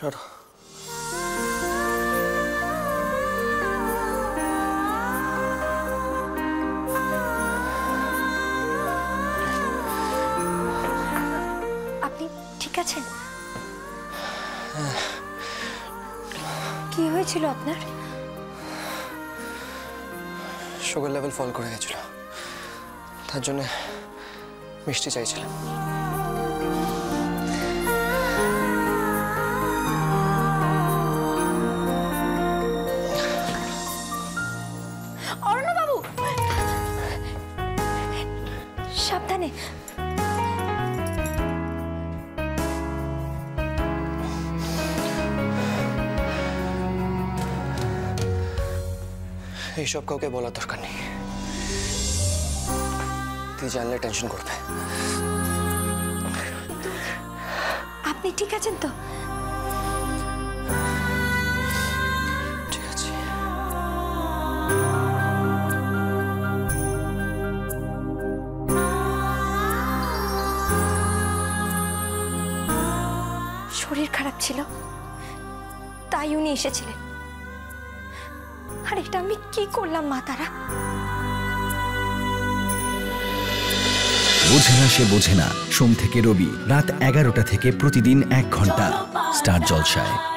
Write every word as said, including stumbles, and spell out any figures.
সরো। আপনি ঠিক আছেন? কি হয়েছিল আপনার? সুগার লেভেল ফল করে গেছিল, তার জন্য মিষ্টি চাইছিলাম। অরণ্যবাবু, সাবধানে। এইসব কাউকে বলার দরকার নেই, তুই জানলে টেনশন করবে। আপনি ঠিক আছেন তো? ঠিক আছে। শরীর খারাপ ছিল তাই উনি এসেছিলেন। আর এটা আমি কি করলাম মা তারা? বোঝে না সে বোঝে না, সোম থেকে রবি রাত এগারোটা থেকে প্রতিদিন এক ঘন্টা স্টার জলসায়।